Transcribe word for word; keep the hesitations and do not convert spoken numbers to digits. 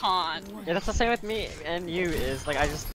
can't. Yeah, that's the same with me and you. Is like I just